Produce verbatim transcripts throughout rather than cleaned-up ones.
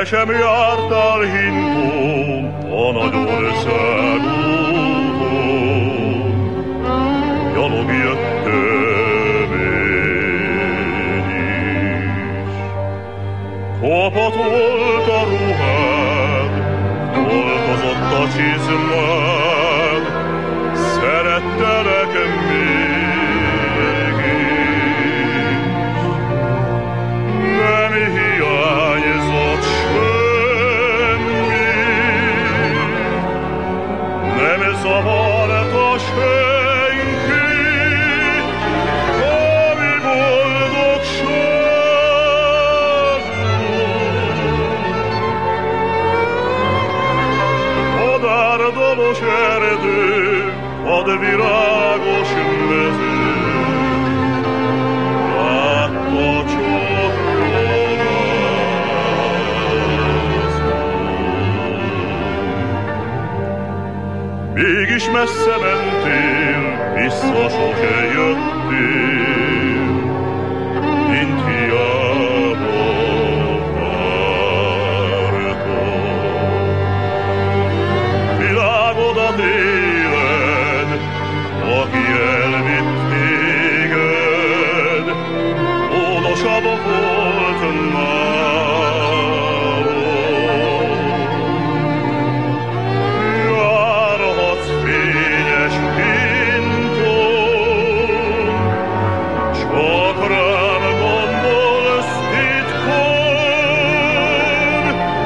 sem jártál hintón a nagy országúton, gyalog jöttem én is. Kopat volt a ruhád, dolgozott a csizmád, szerettelek mégis. Nem hiányzott semmi, nem zavarta senki, ami boldogságod. Madárdalos erdő, vadvirágos mező, látta csak mégis messze mentél, vissza sose jöttél, mint hiába vártam. Világodat éled, aki elvitt téged, módosabb volt nálad. Járhatsz fényes hinton, csak rám gondolsz titkon,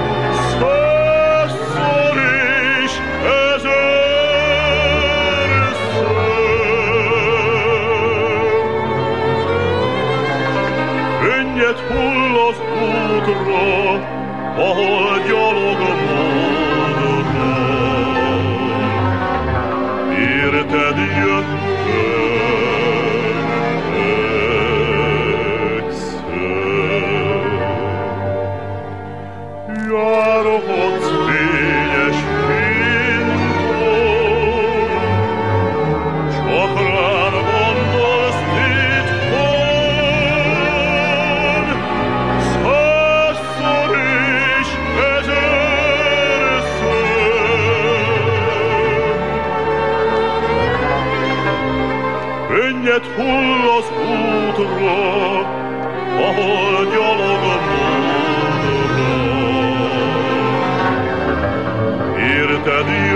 százszor és ezerszer. Könnyed hull az útra, ahol gyalog módra. Érted jöttem egyszer. Járhatsz fényes hinton, csak rám gondolsz titkon, százszor és ezerszer. Könnyed hull az útra, ahol gyalog módra. Érted